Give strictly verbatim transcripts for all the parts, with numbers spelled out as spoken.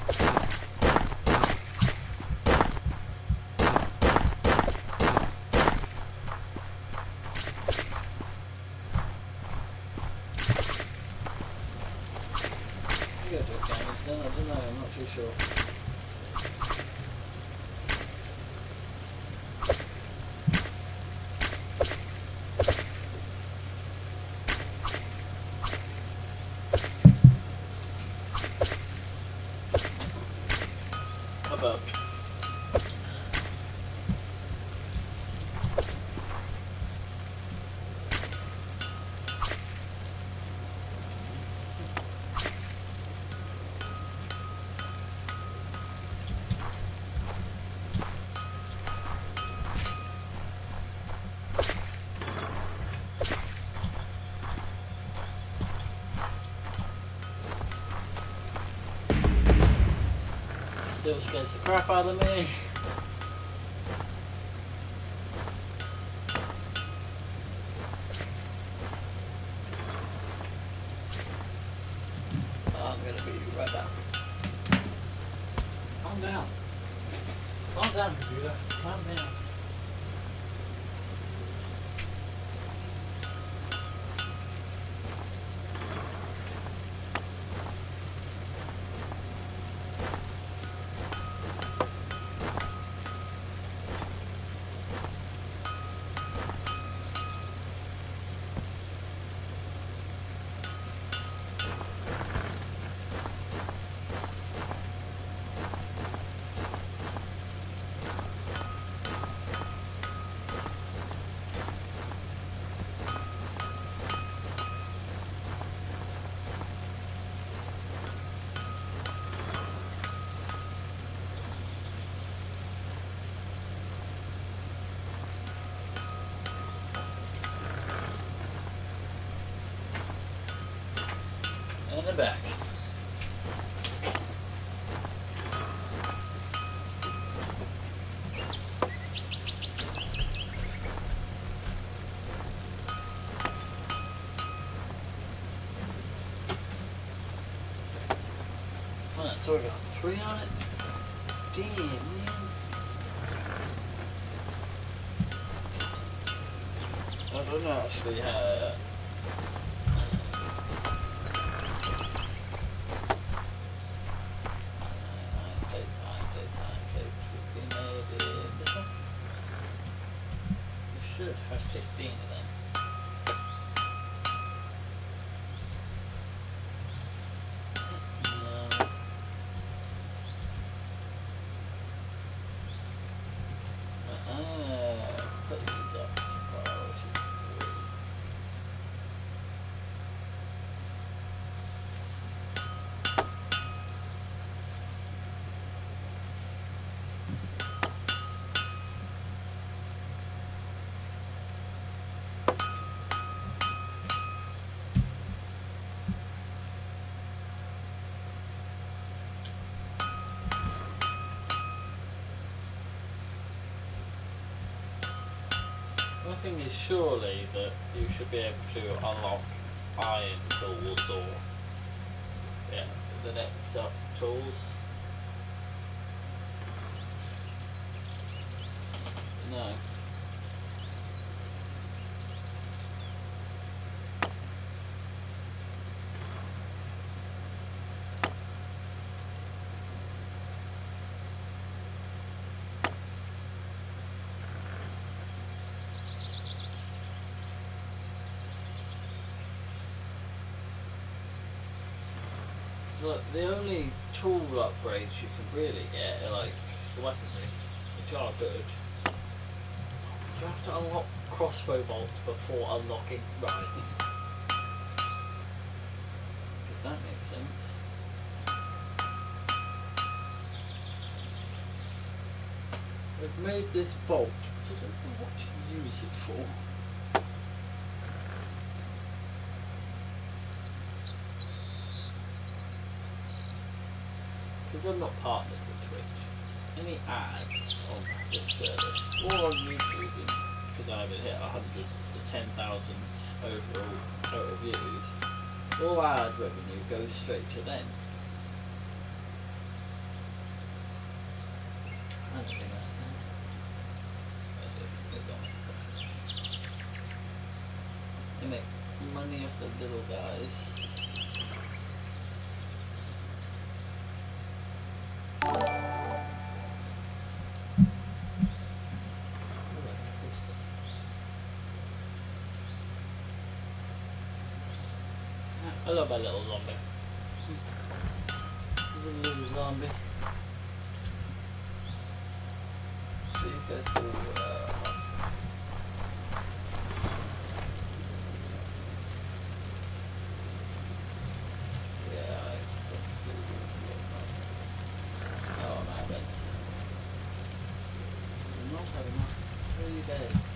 You gotta do it damage then, I don't know, I'm not too sure. About still scares the crap out of me. I'm gonna be right back. Calm down. Calm down, computer. Calm down. And they're back. Well, so we got three on it. Damn, man. I don't know actually how. Should have fifteen of them. No. Uh-uh. Put these up. Priority three. One thing is surely that you should be able to unlock iron tools or yeah, the next up tools. No. Look, the only tool upgrades you can really get are like the weaponry, which are good. You have to unlock crossbow bolts before unlocking right. Does that make sense? We've made this bolt, but I don't know what to use it for. Because I'm not partnered with Twitch. Any ads on this service, or on YouTube, because I haven't hit one hundred ten thousand overall total views, all ad revenue goes straight to them. the little guys. I love my little zombie. He's a little zombie. These guys still uh, hot. Yeah, I oh my beds. I'm not having enough. Three beds.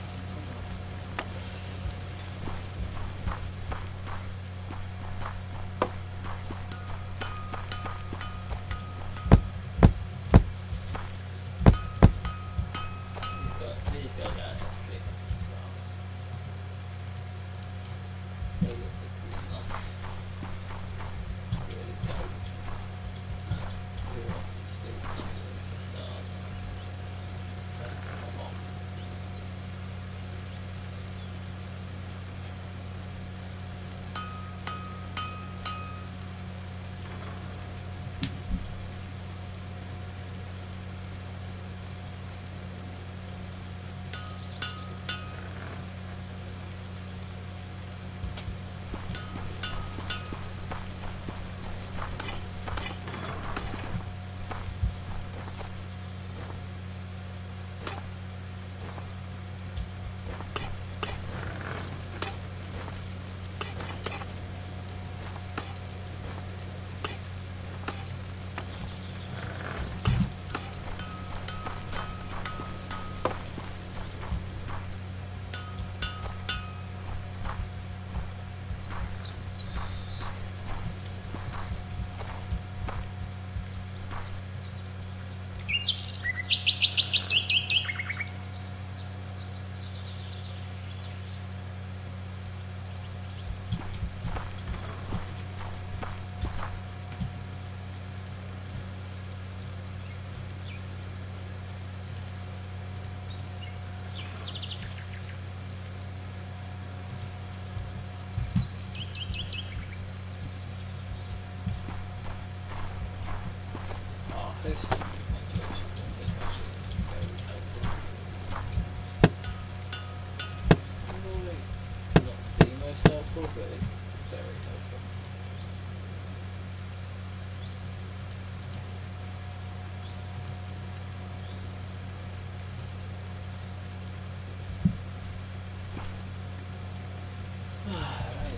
This normally not the most helpful, but it's very helpful. Alright.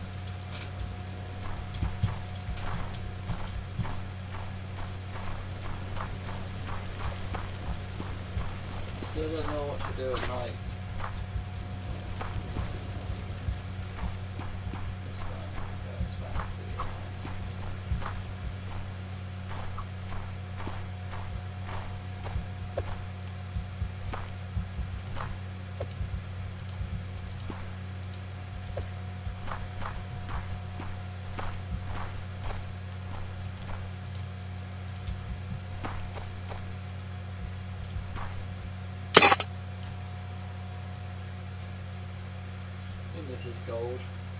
Still don't know what to do at night. It's fine. Yeah, it's fine for these nights. I think this is gold.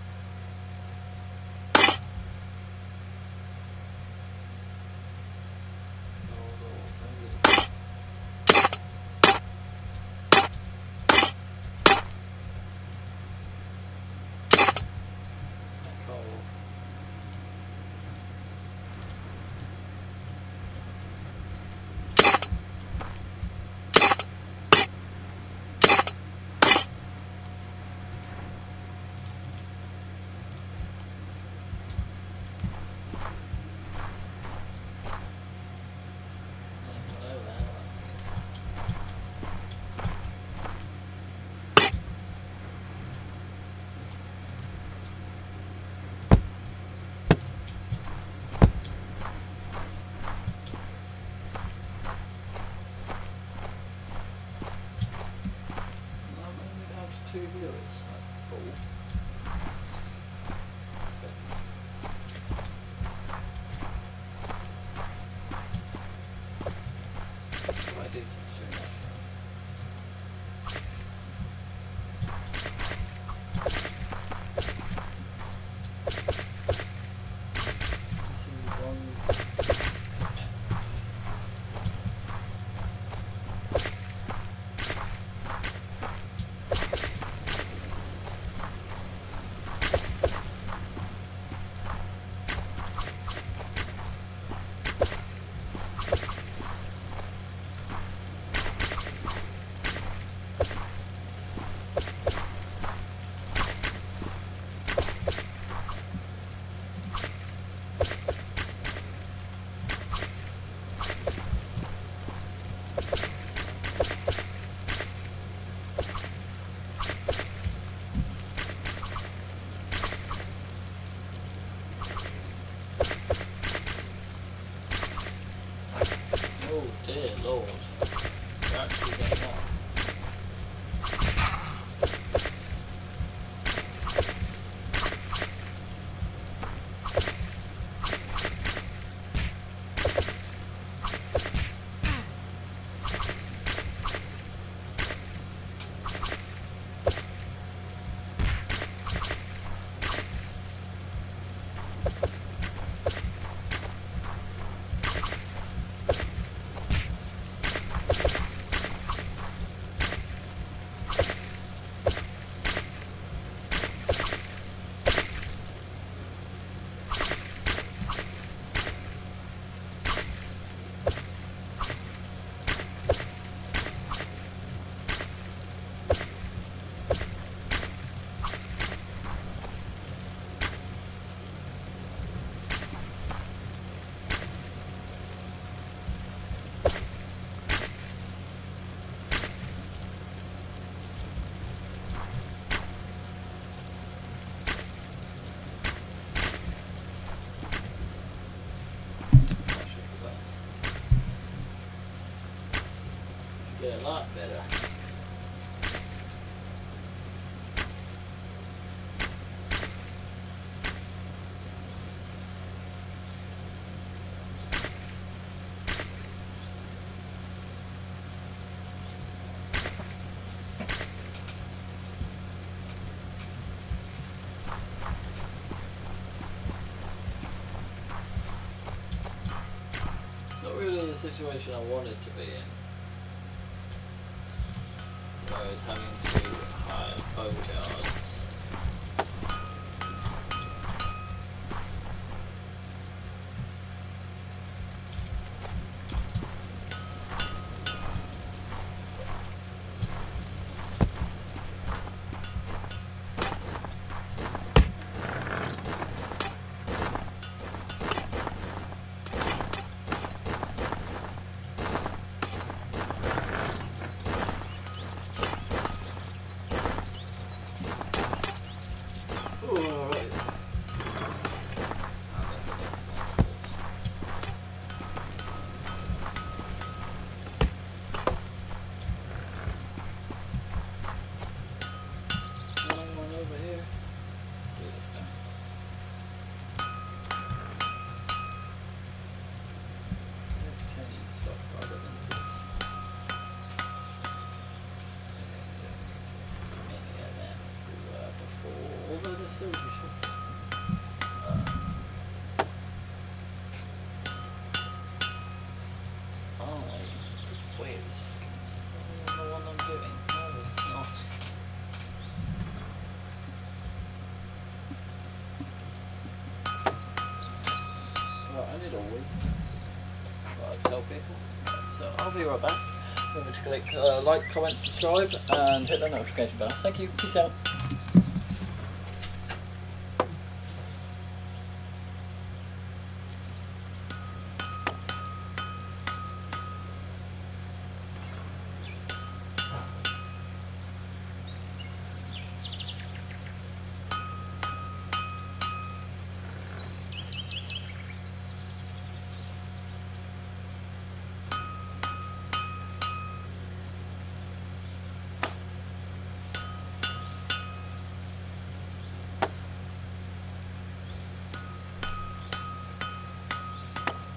Gold or maybe. Not gold. Oh dear lord. We're actually getting on. Get a lot better. Not really the situation I wanted to be in. I was having to hire bodyguards. So I'll be right back. Remember to click uh, like, comment, subscribe and hit the notification bell. Thank you. Peace out.